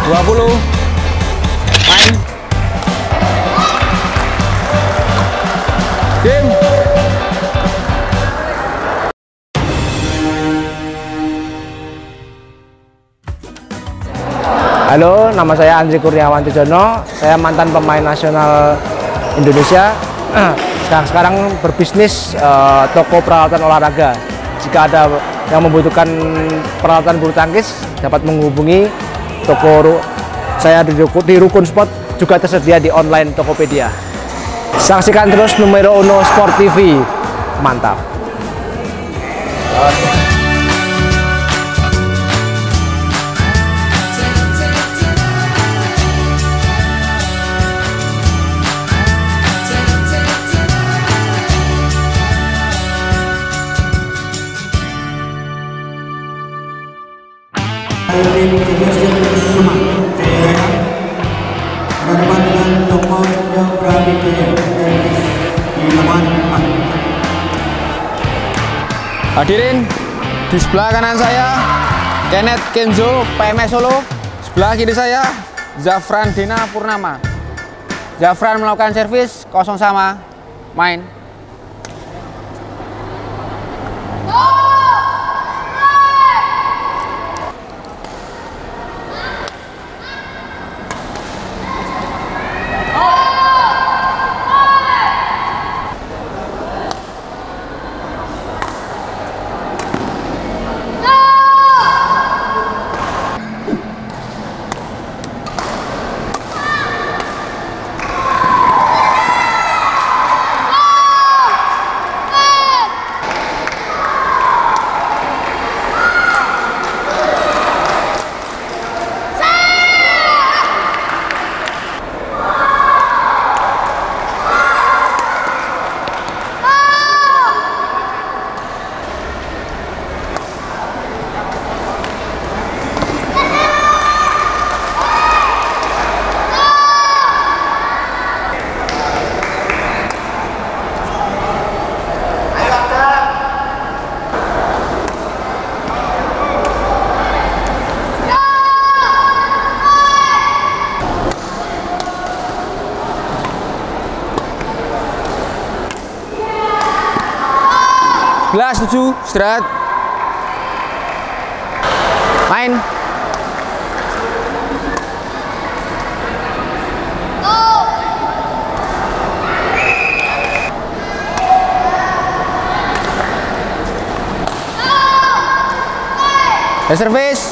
20. Main. Game. Halo, nama saya Andri Kurniawan Tujono. Saya mantan pemain nasional Indonesia. Sekarang berbisnis toko peralatan olahraga. Jika ada yang membutuhkan peralatan bulu tangkis, dapat menghubungi toko saya di Rukun Sport, juga tersedia di online Tokopedia. Saksikan terus Numero Uno Sport TV. Mantap. Hadirin, di sebelah kanan saya Kenneth Kenzo PMS Solo, sebelah kiri saya Zafran Dena Purnama. Zafran melakukan servis kosong sama, main. Belas 7, istirahat. Main. Servis.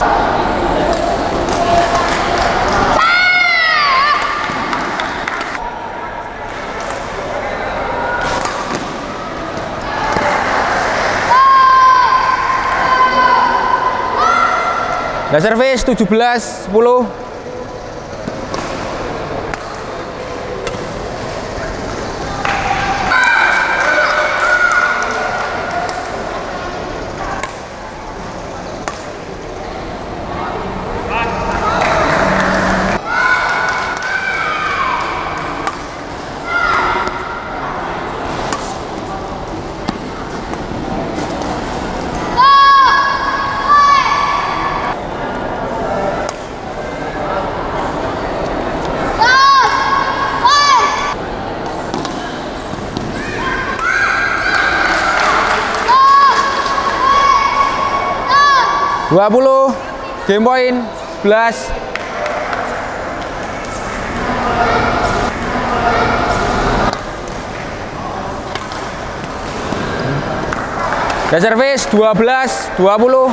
Servis 17-10. Game point 11. Servis 12-20.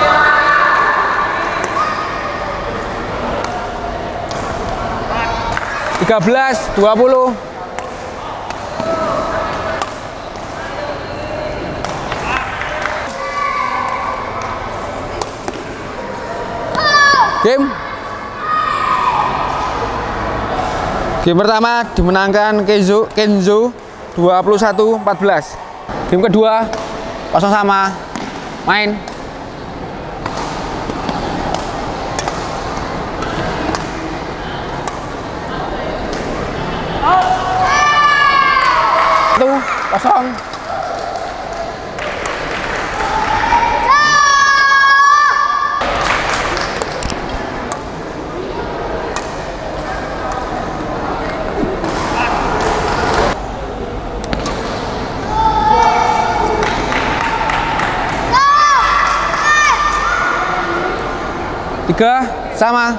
Tiga belas 20. Game pertama dimenangkan Kenzo 21-14. Game kedua kosong sama, main. Tuh, kosong. 3 sama.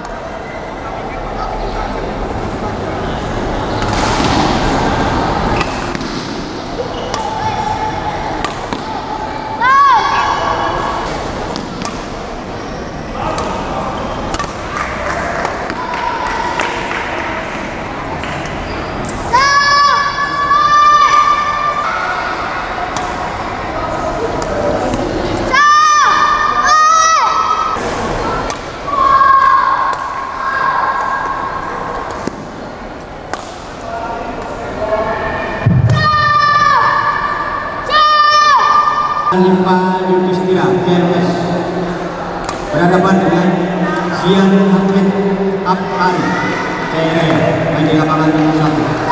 Hanifah Yudhistira PMS berhadapan dengan Zian Hamid Abhari CRE main di lapangan 1.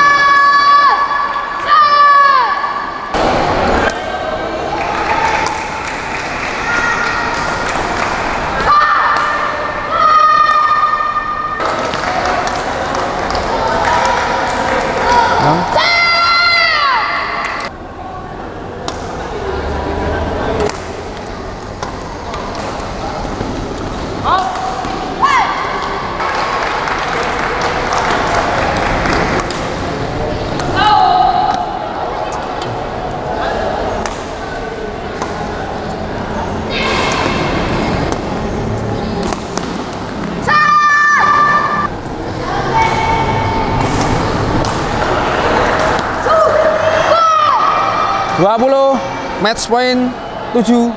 Match point 7.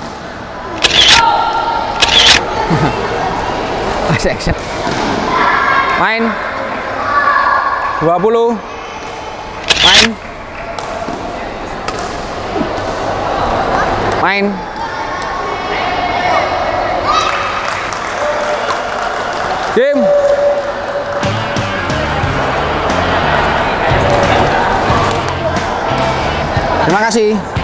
Main 20. Main. Main. Game. Terima kasih.